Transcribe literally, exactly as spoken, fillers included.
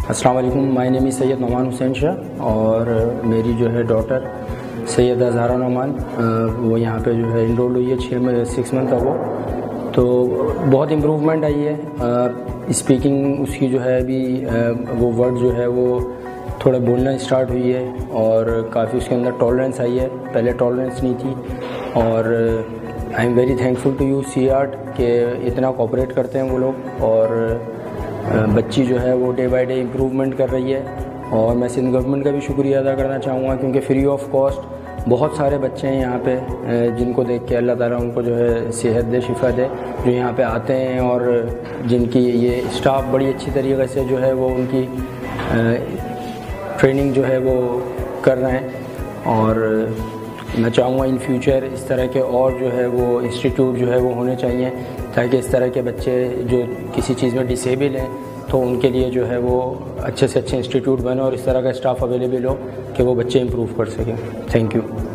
अस्सलाम वालेकुम, my name is Syed Noman Hussain Shah और मेरी जो है डॉटर सैयदा ज़हरा नोमान, वो यहाँ पे जो है इनरोल हुई है छः में सिक्स मंथ अगो। तो बहुत इम्प्रूवमेंट आई है। स्पीकिंग उसकी जो है अभी वो वर्ड जो है वो थोड़ा बोलना स्टार्ट हुई है और काफ़ी उसके अंदर टॉलरेंस आई है, पहले टॉलरेंस नहीं थी। और I am very thankful to you C art के इतना कोऑपरेट करते हैं वो लोग, और बच्ची जो है वो डे बाय डे इम्प्रूवमेंट कर रही है। और मैं सिंध गवर्नमेंट का भी शुक्रिया अदा करना चाहूँगा, क्योंकि फ्री ऑफ कॉस्ट बहुत सारे बच्चे हैं यहाँ पे जिनको देख के अल्लाह ताला उनको जो है सेहत दे, शिफा दे, जो यहाँ पे आते हैं और जिनकी ये स्टाफ बड़ी अच्छी तरीके से जो है वो उनकी ट्रेनिंग जो है वो कर रहे हैं। और मैं चाहूँगा इन फ्यूचर इस तरह के और जो है वो इंस्टीट्यूट जो है वो होने चाहिए, ताकि इस तरह के बच्चे जो किसी चीज़ में डिसेबल हैं तो उनके लिए जो है वो अच्छे से अच्छे इंस्टीट्यूट बने और इस तरह का स्टाफ अवेलेबल हो कि वो बच्चे इम्प्रूव कर सकें। Thank you.